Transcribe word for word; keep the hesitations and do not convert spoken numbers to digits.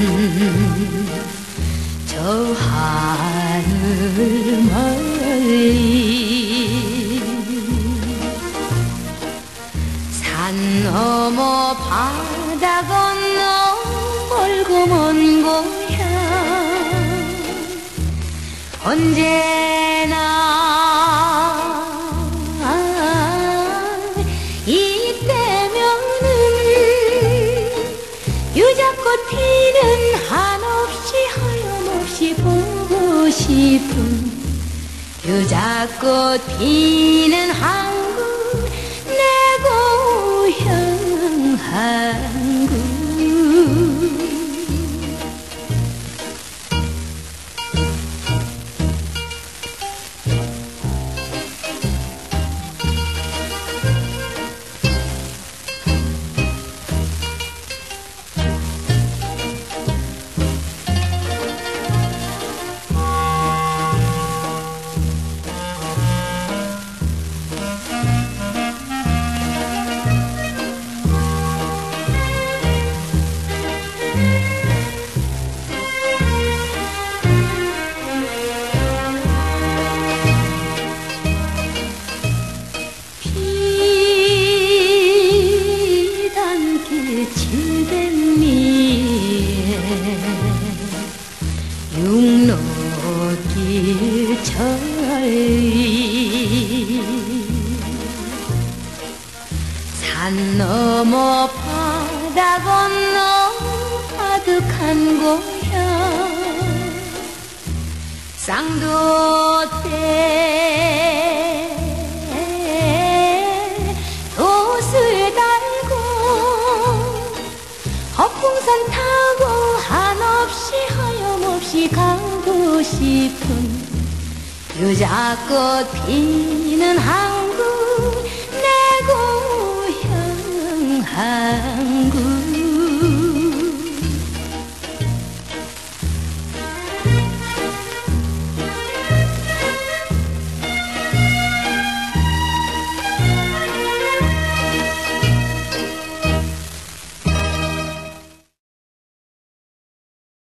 저 하늘 멀리 산 넘어 바다 건너 멀고 먼 고향 언제나 이때면은 유자꽃 피는 한없이 하염없이 보고 싶은 유자꽃 피는 한국 내 고향 한국 칠백리에 육로길 천리 산 넘어 바다 건너 가득한 고향 쌍도대 헛풍선 타고 한없이 하염없이 가고 싶은 유자꽃 피는 한국 내 고향